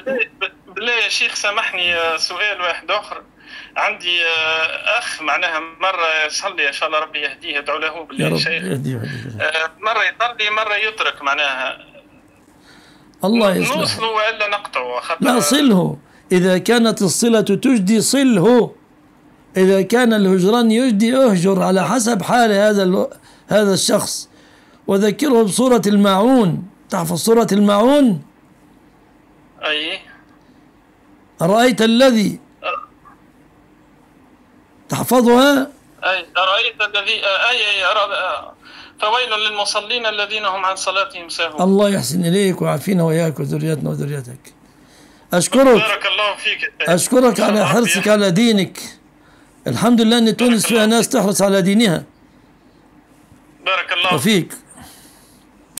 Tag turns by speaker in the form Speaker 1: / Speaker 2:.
Speaker 1: بالله يا شيخ سامحني، سؤال واحد آخر عندي. أخ معناها مرة يصلي إن شاء الله ربي يهديه، ادعوا له بالله
Speaker 2: يا
Speaker 1: يا
Speaker 2: رب
Speaker 1: شيخ.
Speaker 2: يهديه.
Speaker 1: مرة يصلي مرة يترك معناها،
Speaker 2: الله يصلحه.
Speaker 1: نوصله وإلا نقطعه خاطر
Speaker 2: لا، صله. إذا كانت الصلة تجدي صله، إذا كان الهجران يجدي اهجر على حسب حال هذا الشخص. وذكره بسورة الماعون. تحفظ سورة الماعون؟
Speaker 1: أي
Speaker 2: أرأيت الذي تحفظها؟
Speaker 1: أي أرأيت الذي فويل للمصلين الذين هم عن صلاتهم ساهون.
Speaker 2: الله يحسن إليك ويعافينا وإياك وذريتنا وذريتك. أشكرك.
Speaker 1: بارك الله فيك.
Speaker 2: أشكرك على حرصك على دينك. الحمد لله أن تونس فيها ناس تحرص على دينها.
Speaker 1: بارك الله
Speaker 2: وفيك.